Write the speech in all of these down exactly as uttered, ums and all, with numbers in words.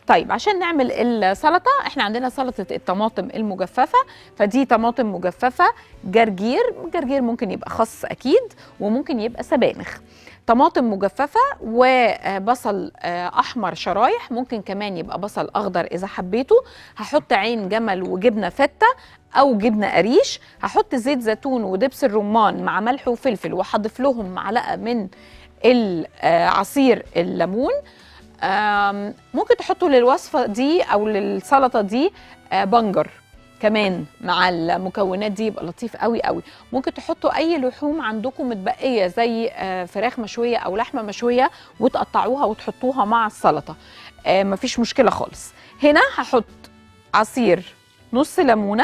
طيب عشان نعمل السلطه احنا عندنا سلطه الطماطم المجففه، فدي طماطم مجففه، جرجير، جرجير ممكن يبقى خس اكيد وممكن يبقى سبانخ، طماطم مجففه وبصل احمر شرايح، ممكن كمان يبقى بصل اخضر اذا حبيته. هحط عين جمل وجبنه فته او جبنه قريش، هحط زيت زيتون ودبس الرمان مع ملح وفلفل، وهضيف لهم معلقه من عصير الليمون. ممكن تحطوا للوصفه دي او للسلطه دي بنجر كمان مع المكونات دي، يبقى لطيف قوي قوي. ممكن تحطوا اي لحوم عندكم متبقيه زي فراخ مشويه او لحمه مشويه وتقطعوها وتحطوها مع السلطه، مفيش مشكله خالص. هنا هحط عصير نص ليمونه،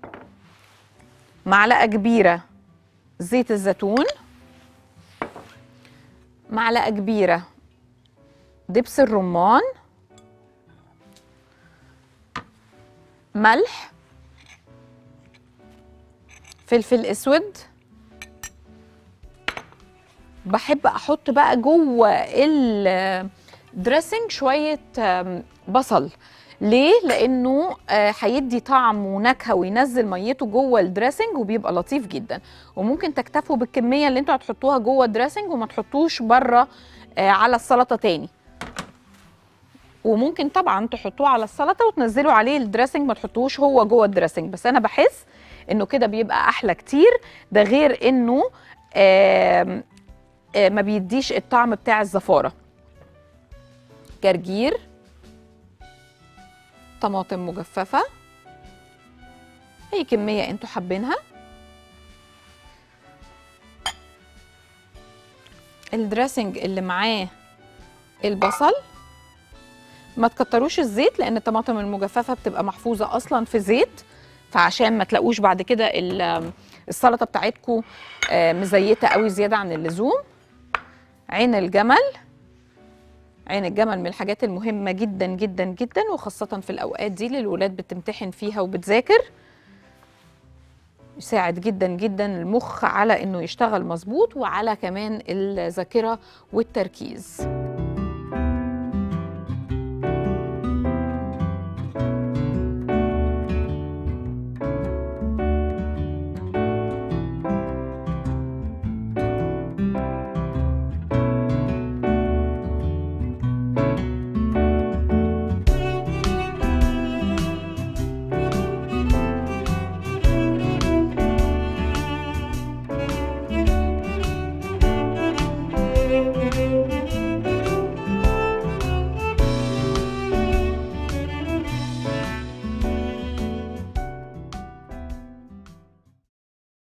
معلقه كبيره زيت الزيتون، معلقه كبيره دبس الرمان، ملح، فلفل اسود. بحب احط بقى جوه الدريسنج شويه بصل. ليه؟ لانه هيدي طعم ونكهه وينزل ميته جوه الدريسنج وبيبقى لطيف جدا. وممكن تكتفوا بالكميه اللي انتوا هتحطوها جوه الدريسنج وما تحطوش بره على السلطه تاني. وممكن طبعا تحطوه على السلطه وتنزلوا عليه الدريسنج، ما تحطوهوش هو جوه الدريسنج، بس انا بحس انه كده بيبقى احلى كتير. ده غير انه آآ آآ ما بيديش الطعم بتاع الزفاره. جرجير، طماطم مجففه، اي كميه انتوا حابينها، الدريسنج اللي معاه البصل. ما تكتروش الزيت لان الطماطم المجففه بتبقى محفوظه اصلا في زيت، فعشان ما تلاقوش بعد كده السلطه بتاعتكم مزيته قوي زياده عن اللزوم. عين الجمل، عين الجمل من الحاجات المهمه جدا جدا جدا، وخاصه في الاوقات دي اللي الولاد بتمتحن فيها وبتذاكر. يساعد جدا جدا المخ على انه يشتغل مظبوط وعلى كمان الذاكره والتركيز.